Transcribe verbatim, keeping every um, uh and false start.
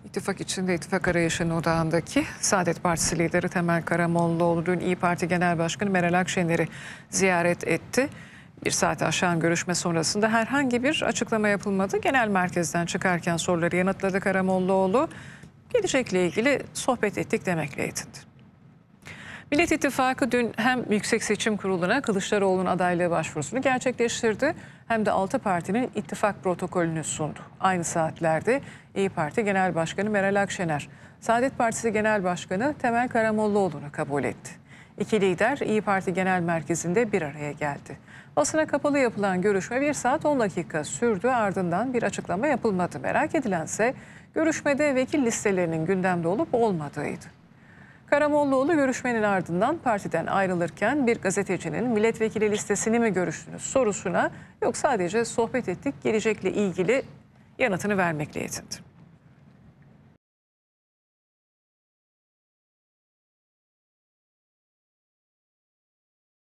İttifak içinde ittifak arayışının odağındaki Saadet Partisi lideri Temel Karamollaoğlu dün İYİ Parti Genel Başkanı Meral Akşener'i ziyaret etti. Bir saate aşan görüşme sonrasında herhangi bir açıklama yapılmadı. Genel merkezden çıkarken soruları yanıtladı Karamollaoğlu. Gelecekle ilgili sohbet ettik demekle yetindi. Millet İttifakı dün hem Yüksek Seçim Kurulu'na Kılıçdaroğlu'nun adaylığı başvurusunu gerçekleştirdi hem de altı partinin ittifak protokolünü sundu. Aynı saatlerde İYİ Parti Genel Başkanı Meral Akşener, Saadet Partisi Genel Başkanı Temel Karamollaoğlu'nu kabul etti. İki lider İYİ Parti Genel Merkezi'nde bir araya geldi. Basına kapalı yapılan görüşme bir saat on dakika sürdü, ardından bir açıklama yapılmadı. Merak edilense görüşmede vekil listelerinin gündemde olup olmadığıydı. Karamollaoğlu görüşmenin ardından partiden ayrılırken bir gazetecinin milletvekili listesini mi görüştünüz sorusuna yok sadece sohbet ettik gelecekle ilgili yanıtını vermekle yetindi.